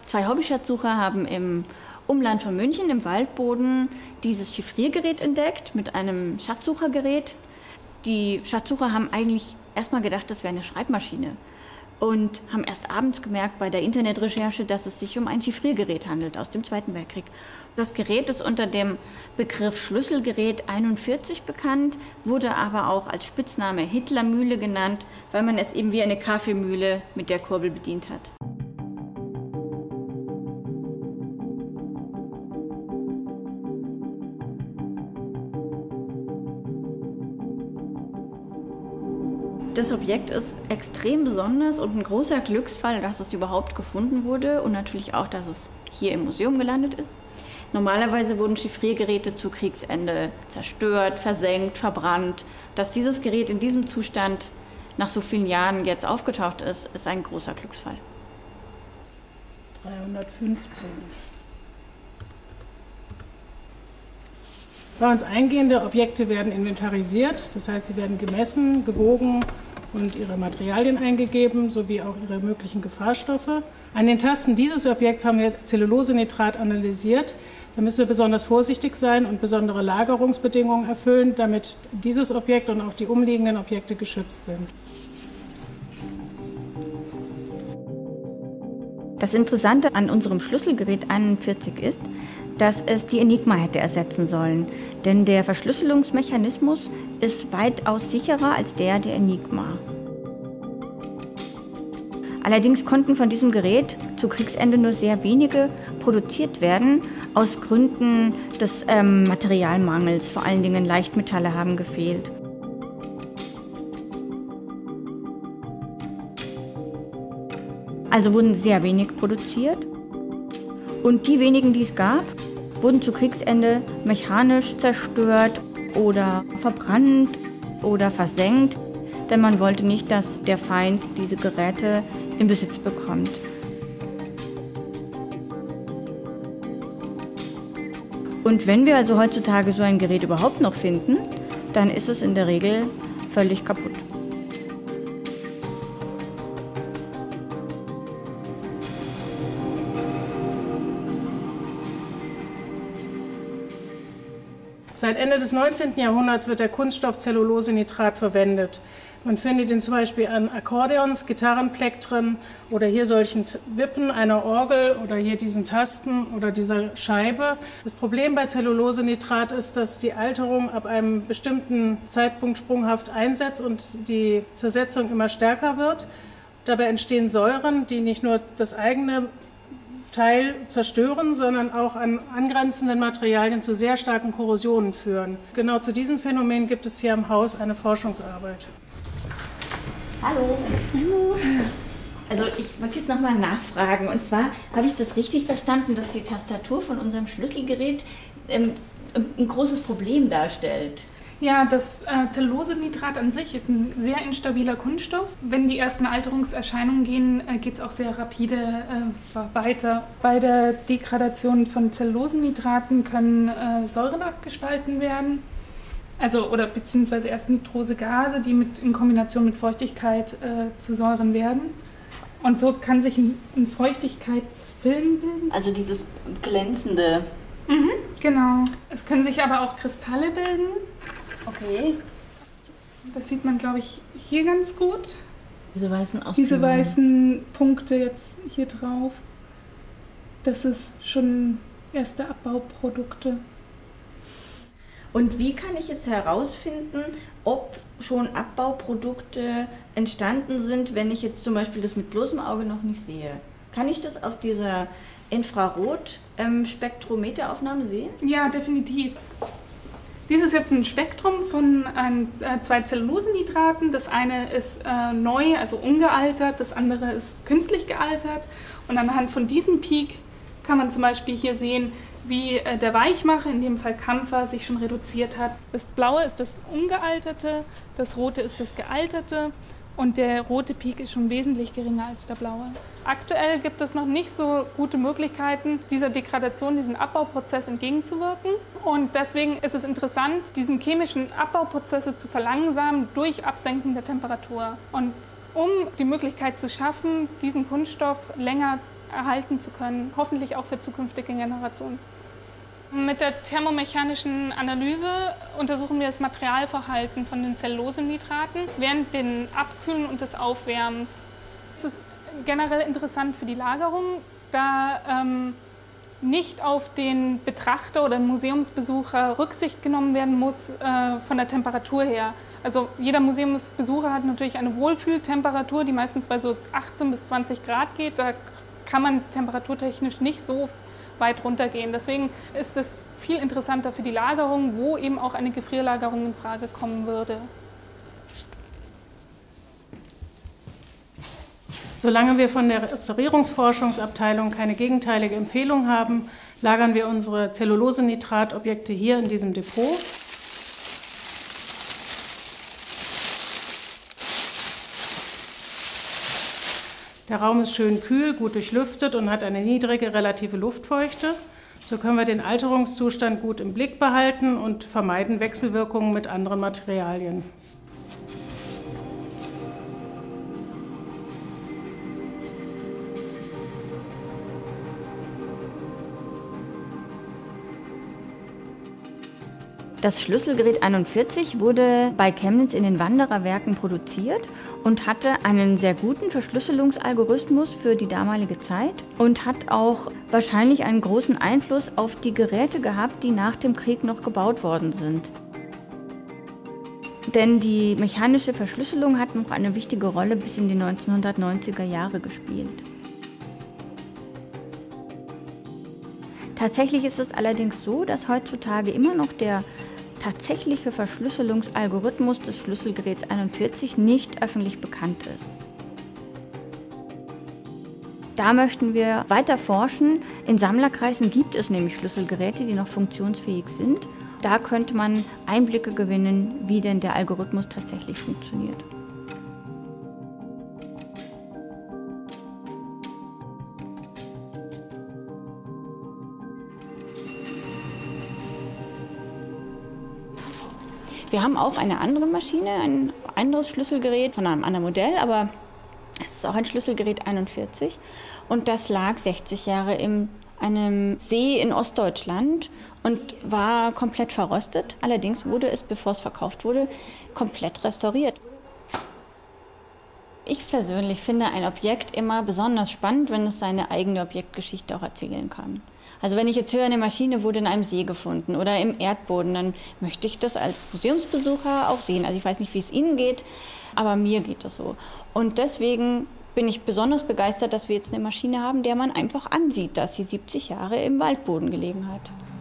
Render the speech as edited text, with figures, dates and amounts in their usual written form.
2 Hobbyschatzsucher haben im Umland von München im Waldboden dieses Chiffriergerät entdeckt mit einem Schatzsuchergerät. Die Schatzsucher haben eigentlich erstmal gedacht, das wäre eine Schreibmaschine und haben erst abends gemerkt bei der Internetrecherche, dass es sich um ein Chiffriergerät handelt aus dem Zweiten Weltkrieg. Das Gerät ist unter dem Begriff Schlüsselgerät 41 bekannt, wurde aber auch als Spitzname Hitlermühle genannt, weil man es eben wie eine Kaffeemühle mit der Kurbel bedient hat. Das Objekt ist extrem besonders und ein großer Glücksfall, dass es überhaupt gefunden wurde und natürlich auch, dass es hier im Museum gelandet ist. Normalerweise wurden Chiffriergeräte zu Kriegsende zerstört, versenkt, verbrannt. Dass dieses Gerät in diesem Zustand nach so vielen Jahren jetzt aufgetaucht ist, ist ein großer Glücksfall. 315. Bei uns eingehende Objekte werden inventarisiert, das heißt, sie werden gemessen, gewogen und ihre Materialien eingegeben, sowie auch ihre möglichen Gefahrstoffe. An den Tasten dieses Objekts haben wir Zellulosenitrat analysiert. Da müssen wir besonders vorsichtig sein und besondere Lagerungsbedingungen erfüllen, damit dieses Objekt und auch die umliegenden Objekte geschützt sind. Das Interessante an unserem Schlüsselgerät 41 ist, dass es die Enigma hätte ersetzen sollen. Denn der Verschlüsselungsmechanismus ist weitaus sicherer als der Enigma. Allerdings konnten von diesem Gerät zu Kriegsende nur sehr wenige produziert werden, aus Gründen des Materialmangels. Vor allen Dingen Leichtmetalle haben gefehlt. Also wurden sehr wenig produziert. Und die wenigen, die es gab, wurden zu Kriegsende mechanisch zerstört oder verbrannt oder versenkt, denn man wollte nicht, dass der Feind diese Geräte in Besitz bekommt. Und wenn wir also heutzutage so ein Gerät überhaupt noch finden, dann ist es in der Regel völlig kaputt. Seit Ende des 19. Jahrhunderts wird der Kunststoff Zellulosenitrat verwendet. Man findet ihn zum Beispiel an Akkordeons, Gitarrenplektren oder hier solchen Wippen einer Orgel oder hier diesen Tasten oder dieser Scheibe. Das Problem bei Zellulosenitrat ist, dass die Alterung ab einem bestimmten Zeitpunkt sprunghaft einsetzt und die Zersetzung immer stärker wird. Dabei entstehen Säuren, die nicht nur das eigene Teil zerstören, sondern auch an angrenzenden Materialien zu sehr starken Korrosionen führen. Genau zu diesem Phänomen gibt es hier im Haus eine Forschungsarbeit. Hallo. Hallo. Also ich wollte jetzt nochmal nachfragen. Und zwar habe ich das richtig verstanden, dass die Tastatur von unserem Schlüsselgerät ein großes Problem darstellt. Ja, das Zellulosenitrat an sich ist ein sehr instabiler Kunststoff. Wenn die ersten Alterungserscheinungen gehen, geht es auch sehr rapide weiter. Bei der Degradation von Zellulosenitraten können Säuren abgespalten werden, beziehungsweise erst Nitrosegase, die in Kombination mit Feuchtigkeit zu Säuren werden. Und so kann sich ein Feuchtigkeitsfilm bilden. Also dieses glänzende. Mhm, genau. Es können sich aber auch Kristalle bilden. Okay. Das sieht man, glaube ich, hier ganz gut. Diese weißen Ausbildungen. Diese weißen Punkte jetzt hier drauf. Das ist schon erste Abbauprodukte. Und wie kann ich jetzt herausfinden, ob schon Abbauprodukte entstanden sind, wenn ich jetzt zum Beispiel das mit bloßem Auge noch nicht sehe? Kann ich das auf dieser Infrarot-Spektrometeraufnahme sehen? Ja, definitiv. Dies ist jetzt ein Spektrum von 2 Zellulosenitraten. Das eine ist neu, also ungealtert, das andere ist künstlich gealtert. Und anhand von diesem Peak kann man zum Beispiel hier sehen, wie der Weichmacher, in dem Fall Kampfer, sich schon reduziert hat. Das Blaue ist das ungealterte, das Rote ist das gealterte und der rote Peak ist schon wesentlich geringer als der blaue. Aktuell gibt es noch nicht so gute Möglichkeiten, dieser Degradation, diesem Abbauprozess entgegenzuwirken. Und deswegen ist es interessant, diesen chemischen Abbauprozesse zu verlangsamen durch Absenken der Temperatur. Und um die Möglichkeit zu schaffen, diesen Kunststoff länger erhalten zu können, hoffentlich auch für zukünftige Generationen. Mit der thermomechanischen Analyse untersuchen wir das Materialverhalten von den Zellulosenitraten während den Abkühlen und des Aufwärmens. Es ist generell interessant für die Lagerung, da nicht auf den Betrachter oder den Museumsbesucher Rücksicht genommen werden muss von der Temperatur her. Also jeder Museumsbesucher hat natürlich eine Wohlfühltemperatur, die meistens bei so 18 bis 20 Grad geht. Da kann man temperaturtechnisch nicht so weit runtergehen. Deswegen ist es viel interessanter für die Lagerung, wo eben auch eine Gefrierlagerung in Frage kommen würde. Solange wir von der Restaurierungsforschungsabteilung keine gegenteilige Empfehlung haben, lagern wir unsere Zellulosenitratobjekte hier in diesem Depot. Der Raum ist schön kühl, gut durchlüftet und hat eine niedrige relative Luftfeuchte. So können wir den Alterungszustand gut im Blick behalten und vermeiden Wechselwirkungen mit anderen Materialien. Das Schlüsselgerät 41 wurde bei Chemnitz in den Wandererwerken produziert und hatte einen sehr guten Verschlüsselungsalgorithmus für die damalige Zeit und hat auch wahrscheinlich einen großen Einfluss auf die Geräte gehabt, die nach dem Krieg noch gebaut worden sind. Denn die mechanische Verschlüsselung hat noch eine wichtige Rolle bis in die 1990er Jahre gespielt. Tatsächlich ist es allerdings so, dass heutzutage immer noch der tatsächliche Verschlüsselungsalgorithmus des Schlüsselgeräts 41 nicht öffentlich bekannt ist. Da möchten wir weiter forschen. In Sammlerkreisen gibt es nämlich Schlüsselgeräte, die noch funktionsfähig sind. Da könnte man Einblicke gewinnen, wie denn der Algorithmus tatsächlich funktioniert. Wir haben auch eine andere Maschine, ein anderes Schlüsselgerät von einem anderen Modell, aber es ist auch ein Schlüsselgerät 41 und das lag 60 Jahre in einem See in Ostdeutschland und war komplett verrostet. Allerdings wurde es, bevor es verkauft wurde, komplett restauriert. Ich persönlich finde ein Objekt immer besonders spannend, wenn es seine eigene Objektgeschichte auch erzählen kann. Also wenn ich jetzt höre, eine Maschine wurde in einem See gefunden oder im Erdboden, dann möchte ich das als Museumsbesucher auch sehen. Also ich weiß nicht, wie es Ihnen geht, aber mir geht das so. Und deswegen bin ich besonders begeistert, dass wir jetzt eine Maschine haben, der man einfach ansieht, dass sie 70 Jahre im Waldboden gelegen hat.